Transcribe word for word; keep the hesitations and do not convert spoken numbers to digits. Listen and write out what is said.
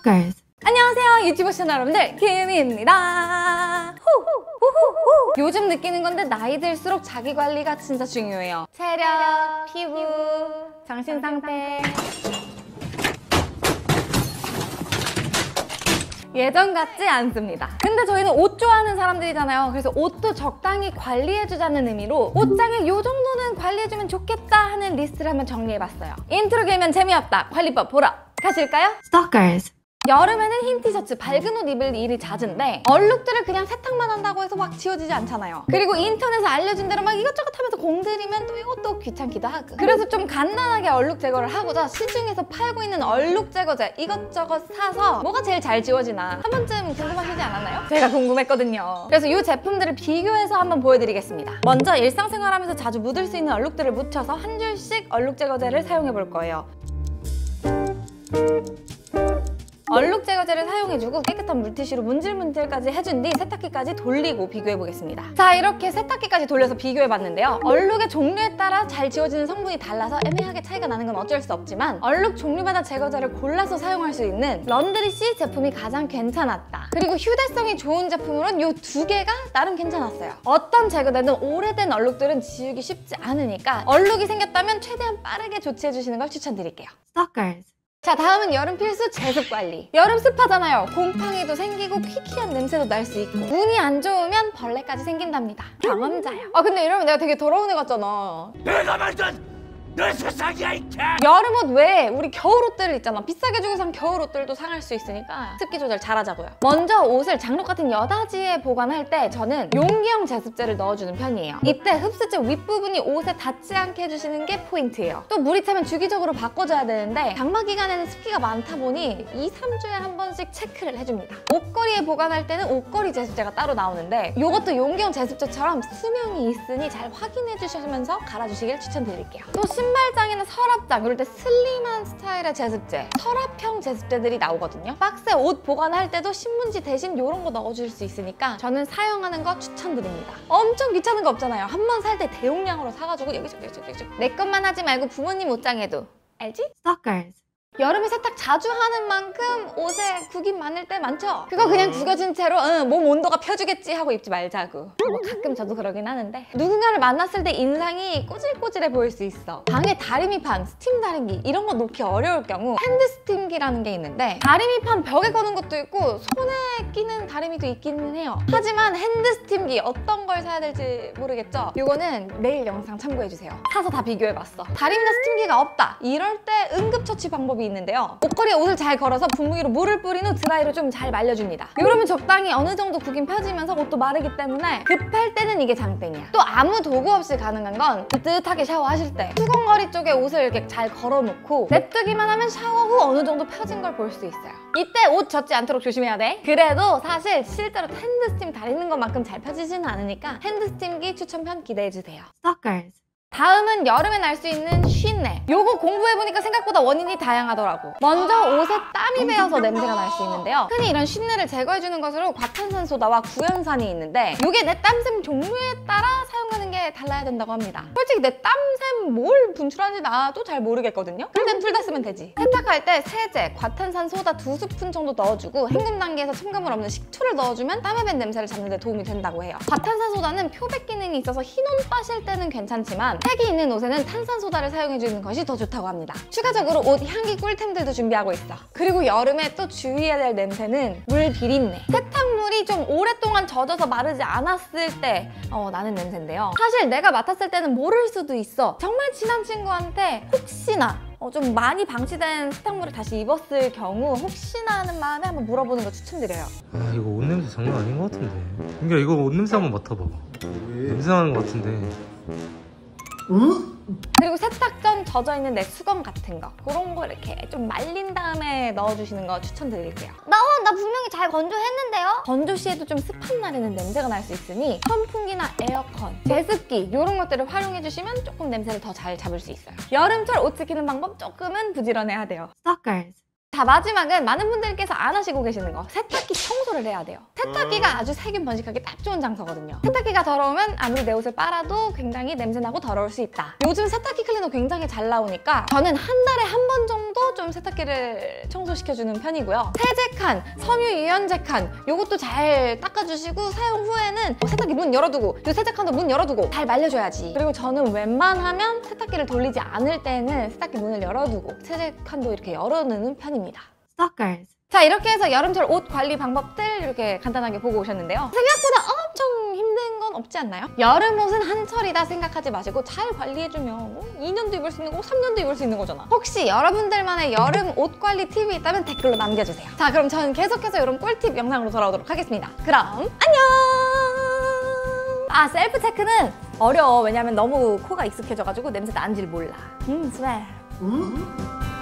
Stalkers. 안녕하세요 유튜브 시청자 여러분들, 김희입니다. 요즘 느끼는 건데 나이 들수록 자기 관리가 진짜 중요해요. 체력, 피부, 정신 상태. 예전 같지 않습니다. 근데 저희는 옷 좋아하는 사람들이잖아요. 그래서 옷도 적당히 관리해주자는 의미로 옷장에 요 정도는 관리해주면 좋겠다 하는 리스트를 한번 정리해봤어요. 인트로 길면 재미없다. 관리법 보러 가실까요? Stalkers. 여름에는 흰 티셔츠, 밝은 옷 입을 일이 잦은데 얼룩들을 그냥 세탁만 한다고 해서 막 지워지지 않잖아요. 그리고 인터넷에 알려준 대로 막 이것저것 하면서 공들이면 또 이것도 귀찮기도 하고. 그래서 좀 간단하게 얼룩 제거를 하고자 시중에서 팔고 있는 얼룩 제거제 이것저것 사서 뭐가 제일 잘 지워지나 한 번쯤 궁금하시지 않았나요? 제가 궁금했거든요. 그래서 이 제품들을 비교해서 한번 보여드리겠습니다. 먼저 일상생활하면서 자주 묻을 수 있는 얼룩들을 묻혀서 한 줄씩 얼룩 제거제를 사용해 볼 거예요. 얼룩 제거제를 사용해주고 깨끗한 물티슈로 문질문질까지 해준 뒤 세탁기까지 돌리고 비교해보겠습니다. 자, 이렇게 세탁기까지 돌려서 비교해봤는데요. 얼룩의 종류에 따라 잘 지워지는 성분이 달라서 애매하게 차이가 나는 건 어쩔 수 없지만 얼룩 종류마다 제거제를 골라서 사용할 수 있는 런드리씨 제품이 가장 괜찮았다. 그리고 휴대성이 좋은 제품으로는 이 두 개가 나름 괜찮았어요. 어떤 제거제든 오래된 얼룩들은 지우기 쉽지 않으니까 얼룩이 생겼다면 최대한 빠르게 조치해주시는 걸 추천드릴게요. Stalkers. 자, 다음은 여름 필수 제습 관리. 여름 습하잖아요. 곰팡이도 생기고 퀴퀴한 냄새도 날 수 있고 운이 안 좋으면 벌레까지 생긴답니다. 경험자요. 아 근데 이러면 내가 되게 더러운 애 같잖아. 내가 말던 너 세상이야 이 개! 여름옷 외에 우리 겨울옷들 있잖아. 비싸게 주고 산 겨울옷들도 상할 수 있으니까 습기 조절 잘하자고요. 먼저 옷을 장롱 같은 여다지에 보관할 때 저는 용기형 제습제를 넣어주는 편이에요. 이때 흡수제 윗부분이 옷에 닿지 않게 해주시는 게 포인트예요. 또 물이 차면 주기적으로 바꿔줘야 되는데 장마 기간에는 습기가 많다 보니 이, 삼 주에 한 번씩 체크를 해줍니다. 옷걸이에 보관할 때는 옷걸이 제습제가 따로 나오는데 이것도 용기형 제습제처럼 수명이 있으니 잘 확인해 주시면서 갈아주시길 추천드릴게요. 또 신발장이나 서랍장 이럴 때 슬림한 스타일의 제습제, 서랍형 제습제들이 나오거든요. 박스에 옷 보관할 때도 신문지 대신 이런 거 넣어줄 수 있으니까 저는 사용하는 거 추천드립니다. 엄청 귀찮은 거 없잖아요. 한 번 살 때 대용량으로 사가지고 여기저기 여기저기 여기저기 내 것만 하지 말고 부모님 옷장에도. 알지? Stalkers. 여름에 세탁 자주 하는 만큼 옷에 구김 많을 때 많죠? 그거 그냥 구겨진 채로 응, 몸 온도가 펴주겠지 하고 입지 말자고. 뭐 가끔 저도 그러긴 하는데 누군가를 만났을 때 인상이 꼬질꼬질해 보일 수 있어. 방에 다리미판, 스팀 다림기 이런 거 놓기 어려울 경우 핸드 스팀기라는 게 있는데 다리미판 벽에 거는 것도 있고 손에 끼는 다리미도 있기는 해요. 하지만 핸드 스팀기 어떤 걸 사야 될지 모르겠죠? 이거는 내일 영상 참고해주세요. 사서 다 비교해봤어. 다리미나 스팀기가 없다 이럴 때 응급처치 방법이 있는데요. 옷걸이에 옷을 잘 걸어서 분무기로 물을 뿌린 후 드라이로 좀 잘 말려줍니다. 이러면 적당히 어느 정도 구김 펴지면서 옷도 마르기 때문에 급할 때는 이게 장땡이야. 또 아무 도구 없이 가능한 건 뜨뜻하게 샤워하실 때 수건거리 쪽에 옷을 이렇게 잘 걸어놓고 냅두기만 하면 샤워 후 어느 정도 펴진 걸 볼 수 있어요. 이때 옷 젖지 않도록 조심해야 돼. 그래도 사실 실제로 핸드스팀 다리는 것만큼 잘 펴지지는 않으니까 핸드스팀기 추천편 기대해주세요. Stalkers. 다음은 여름에 날 수 있는 쉰내. 요거 공부해보니까 생각보다 원인이 다양하더라고. 먼저 옷에 땀이 배어서 냄새가 날 수 있는데요. 흔히 이런 쉰내를 제거해주는 것으로 과탄산소다와 구연산이 있는데 요게 내 땀샘 종류에 따라 사용하는 게 달라야 된다고 합니다. 솔직히 내 땀샘 뭘 분출하는지 나도 잘 모르겠거든요. 그땐 둘 다 쓰면 되지. 세탁할 때 세제, 과탄산소다 두 스푼 정도 넣어주고 헹굼 단계에서 첨가물 없는 식초를 넣어주면 땀에 밴 냄새를 잡는 데 도움이 된다고 해요. 과탄산소다는 표백 기능이 있어서 흰옷 빠실 때는 괜찮지만 색이 있는 옷에는 탄산소다를 사용해주는 것이 더 좋다고 합니다. 추가적으로 옷 향기 꿀템들도 준비하고 있어. 그리고 여름에 또 주의해야 될 냄새는 물 비린내. 세탁물이 좀 오랫동안 젖어서 마르지 않았을 때 어, 나는 냄새인데요. 사실 내가 맡았을 때는 모를 수도 있어. 정말 친한 친구한테 혹시나 어, 좀 많이 방치된 세탁물을 다시 입었을 경우 혹시나 하는 마음에 한번 물어보는 거 추천드려요. 아 이거 옷 냄새 장난 아닌 것 같은데. 그러니까 이거 옷 냄새 한번 맡아봐. 냄새 나는 것 같은데. 그리고 세탁 전 젖어있는 내 수건 같은 거 그런 거 이렇게 좀 말린 다음에 넣어주시는 거 추천드릴게요. 나, 어, 나 분명히 잘 건조했는데요? 건조 시에도 좀 습한 날에는 냄새가 날 수 있으니 선풍기나 에어컨, 제습기 이런 것들을 활용해주시면 조금 냄새를 더 잘 잡을 수 있어요. 여름철 옷 지키는 방법 조금은 부지런해야 돼요. Stalkers. 자, 마지막은 많은 분들께서 안 하시고 계시는 거, 세탁기 청소를 해야 돼요. 세탁기가 아주 세균 번식하기 딱 좋은 장소거든요. 세탁기가 더러우면 아무리 내 옷을 빨아도 굉장히 냄새나고 더러울 수 있다. 요즘 세탁기 클리너 굉장히 잘 나오니까 저는 한 달에 한 번 정도 좀 세탁기를 청소시켜주는 편이고요. 세제칸, 섬유유연제칸 요것도 잘 닦아주시고 사용 후에는 세탁기 문 열어두고 이 세제칸도 문 열어두고 잘 말려줘야지. 그리고 저는 웬만하면 세탁기를 돌리지 않을 때는 세탁기 문을 열어두고 세제칸도 이렇게 열어놓는 편입니다. Stalkers. 자, 이렇게 해서 여름철 옷 관리 방법들 이렇게 간단하게 보고 오셨는데요. 생각보다 엄청 힘든 건 없지 않나요? 여름 옷은 한철이다 생각하지 마시고 잘 관리해주면 뭐 이 년도 입을 수 있는 거, 삼 년도 입을 수 있는 거잖아. 혹시 여러분들만의 여름 옷 관리 팁이 있다면 댓글로 남겨주세요. 자, 그럼 저는 계속해서 이런 꿀팁 영상으로 돌아오도록 하겠습니다. 그럼 안녕! 아, 셀프 체크는 어려워. 왜냐면 너무 코가 익숙해져가지고 냄새 나는지를 몰라. 음, 스멜.